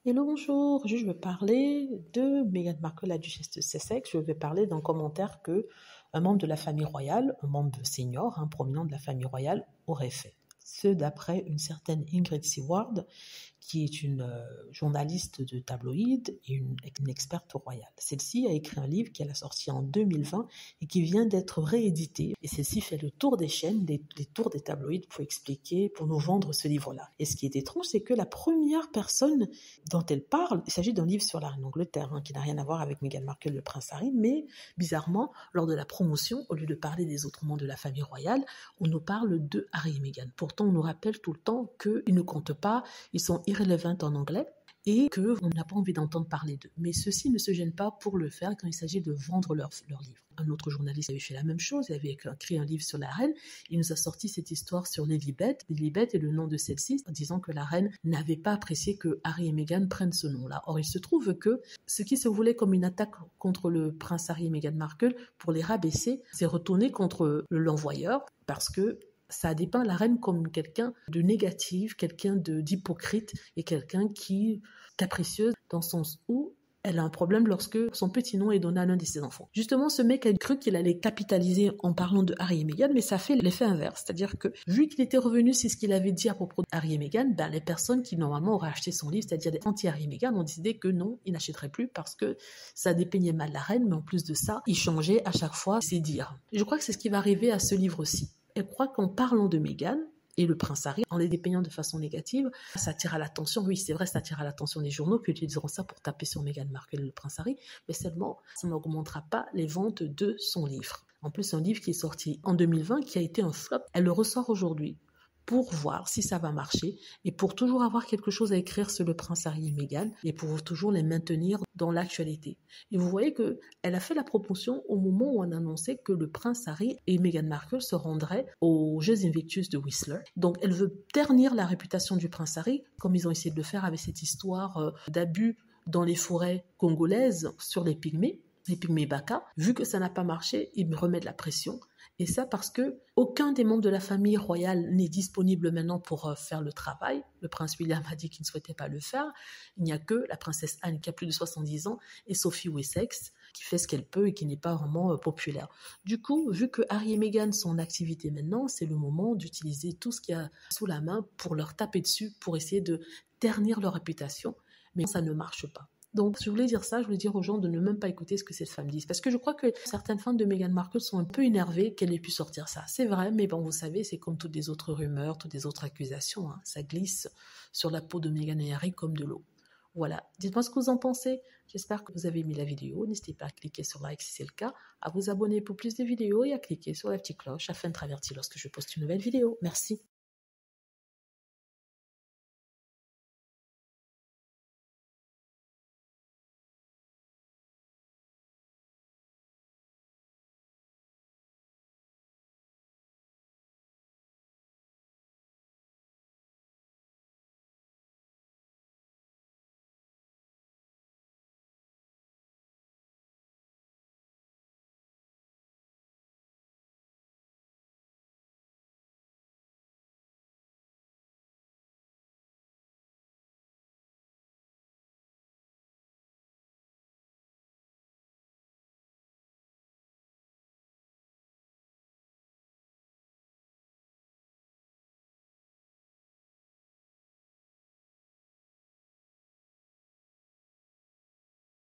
Hello, bonjour. Je vais parler de Meghan Markle, la duchesse de Sussex. Je vais parler d'un commentaire que un membre de la famille royale, un membre senior, prominent de la famille royale, aurait fait. Ce d'après une certaine Ingrid Seward, qui est une journaliste de tabloïd et une experte royale. Celle-ci a écrit un livre qu'elle a sorti en 2020 et qui vient d'être réédité. Et celle-ci fait le tour des chaînes, des tours des tabloïds pour expliquer, pour nous vendre ce livre-là. Et ce qui est étrange, c'est que la première personne dont elle parle, il s'agit d'un livre sur la reine d'Angleterre, qui n'a rien à voir avec Meghan Markle, le prince Harry, mais bizarrement, lors de la promotion, au lieu de parler des autres membres de la famille royale, on nous parle de Harry et Meghan. Pourtant, on nous rappelle tout le temps qu'ils ne comptent pas, ils sont irrelevant en anglais et qu'on n'a pas envie d'entendre parler d'eux. Mais ceux-ci ne se gênent pas pour le faire quand il s'agit de vendre leur livre. Un autre journaliste avait fait la même chose, il avait écrit un livre sur la reine, il nous a sorti cette histoire sur Lilibet. Lilibet est le nom de celle-ci, en disant que la reine n'avait pas apprécié que Harry et Meghan prennent ce nom-là. Or, il se trouve que ce qui se voulait comme une attaque contre le prince Harry et Meghan Markle, pour les rabaisser, s'est retourné contre l'envoyeur, parce que ça a dépeint la reine comme quelqu'un de négatif, quelqu'un d'hypocrite et quelqu'un qui capricieuse, dans le sens où elle a un problème lorsque son petit nom est donné à l'un de ses enfants. Justement, ce mec a cru qu'il allait capitaliser en parlant de Harry et Meghan, mais ça fait l'effet inverse. C'est-à-dire que, vu qu'il était revenu sur ce qu'il avait dit à propos de Harry et Meghan, les personnes qui normalement auraient acheté son livre, c'est-à-dire les anti-Harry et Meghan, ont décidé que non, ils n'achèteraient plus parce que ça dépeignait mal la reine, mais en plus de ça, il changeait à chaque fois ses dires. Je crois que c'est ce qui va arriver à ce livre-ci. Elle croit qu'en parlant de Meghan et le prince Harry, en les dépeignant de façon négative, ça attire à l'attention. Oui, c'est vrai, ça attire à l'attention des journaux qui utiliseront ça pour taper sur Meghan Markle et le prince Harry, mais seulement, ça n'augmentera pas les ventes de son livre. En plus, un livre qui est sorti en 2020, qui a été un flop, elle le ressort aujourd'hui pour voir si ça va marcher et pour toujours avoir quelque chose à écrire sur le prince Harry et Meghan et pour toujours les maintenir dans l'actualité. Et vous voyez qu'elle a fait la promotion au moment où on annonçait que le prince Harry et Meghan Markle se rendraient aux Jeux Invictus de Whistler. Donc elle veut ternir la réputation du prince Harry, comme ils ont essayé de le faire avec cette histoire d'abus dans les forêts congolaises sur les pygmées Baka. Vu que ça n'a pas marché, ils me remettent la pression. Et ça parce que aucun des membres de la famille royale n'est disponible maintenant pour faire le travail. Le prince William a dit qu'il ne souhaitait pas le faire. Il n'y a que la princesse Anne qui a plus de 70 ans et Sophie Wessex qui fait ce qu'elle peut et qui n'est pas vraiment populaire. Du coup, vu que Harry et Meghan sont en activité maintenant, c'est le moment d'utiliser tout ce qu'il y a sous la main pour leur taper dessus, pour essayer de ternir leur réputation. Mais ça ne marche pas. Donc, je voulais dire ça, je voulais dire aux gens de ne même pas écouter ce que cette femme dit. Parce que je crois que certaines fans de Meghan Markle sont un peu énervées qu'elle ait pu sortir ça. C'est vrai, mais bon, vous savez, c'est comme toutes les autres rumeurs, toutes les autres accusations. Ça glisse sur la peau de Meghan et Harry comme de l'eau. Voilà, dites-moi ce que vous en pensez. J'espère que vous avez aimé la vidéo. N'hésitez pas à cliquer sur like si c'est le cas, à vous abonner pour plus de vidéos et à cliquer sur la petite cloche afin d'être averti lorsque je poste une nouvelle vidéo. Merci.